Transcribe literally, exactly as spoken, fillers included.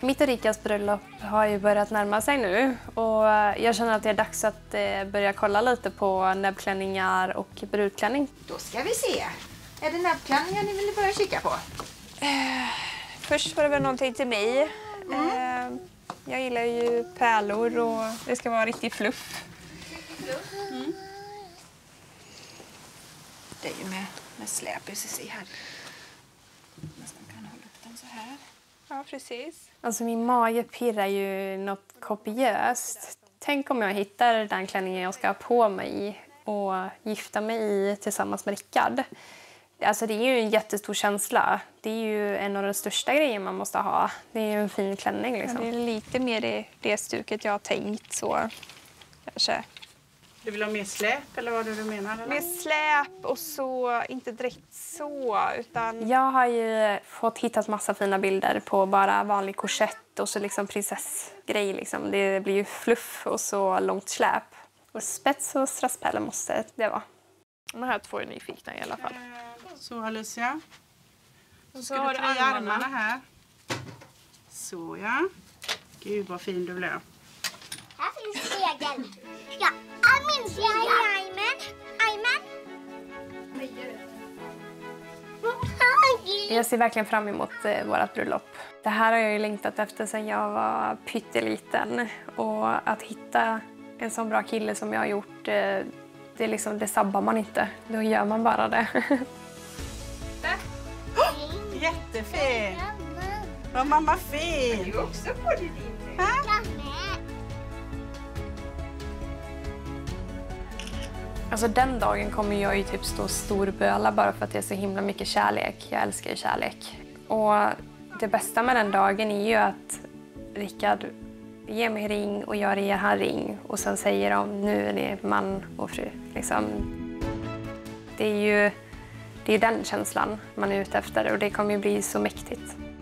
Mitt och Rikas bröllop har ju börjat närma sig nu och jag känner att det är dags att börja kolla lite på näbbklänningar och brudklänning. Då ska vi se. Är det näbbklänningar ni vill börja kika på? Eh, först var det väl någonting till mig. Mm. Eh, jag gillar ju pärlor och det ska vara riktigt fluff. Mm. Det är ju med, med släp, vi ska se här. Nästan kan hålla upp den så här. Ja, precis. Alltså min mage pirrar ju något kopiöst. Tänk om jag hittar den klänningen jag ska ha på mig och gifta mig i tillsammans med Rickard. Alltså det är ju en jättestor känsla. Det är ju en av de största grejerna man måste ha. Det är ju en fin klänning liksom. Ja, det är lite mer det, det stuket jag har tänkt så kanske. Du vill ha mer släp eller vad du menar? Eller? Mer släp och så, inte direkt så utan... Jag har ju fått hittat massa fina bilder på bara vanlig korsett och så liksom prinsessgrej liksom. Det blir ju fluff och så långt släp. Och spets och strasspärlor måste det vara. De här två är nyfikna i alla fall. Så Alicia. Och så har du armarna. armarna här. Så ja. Gud vad fin du blev. Här finns spegel. Ja, jag minns jag. Jajamän. Jajamän. Jag ser verkligen fram emot eh, vårt bröllop. Det här har jag ju längtat efter sedan jag var pytteliten. Och att hitta en sån bra kille som jag har gjort, eh, det, liksom, det sabbar man inte. Då gör man bara det. Oh, jättefin! Vad mamma fin! Du också på det din. Alltså den dagen kommer jag ju typ stå storböla bara för att det är så himla mycket kärlek. Jag älskar ju kärlek. Och det bästa med den dagen är ju att Rickard ger mig ring och jag ger han ring. Och sen säger de nu är det man och fru. Liksom. Det är ju det är den känslan man är ute efter och det kommer ju bli så mäktigt.